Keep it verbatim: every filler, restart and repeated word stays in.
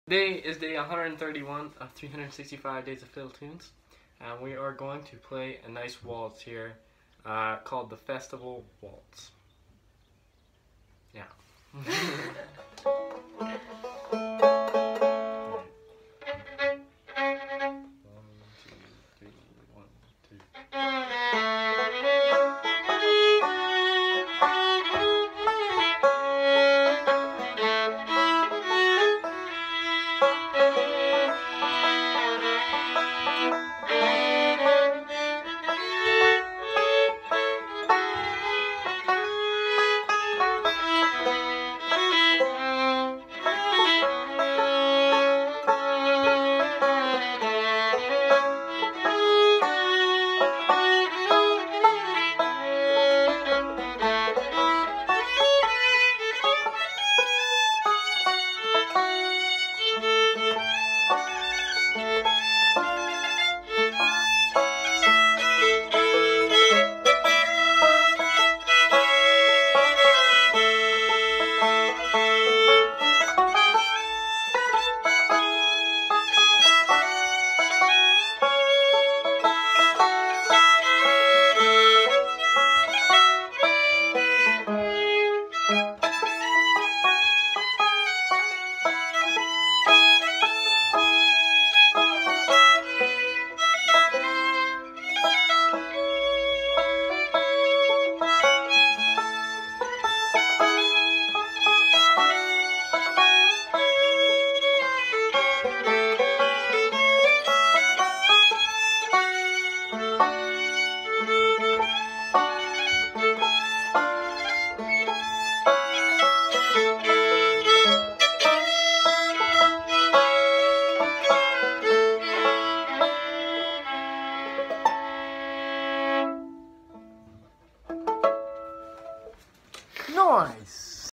Today is day one hundred thirty-one of three hundred sixty-five Days of Fiddle Tunes, and we are going to play a nice waltz here uh, called the Festival Waltz. Yeah. Nice!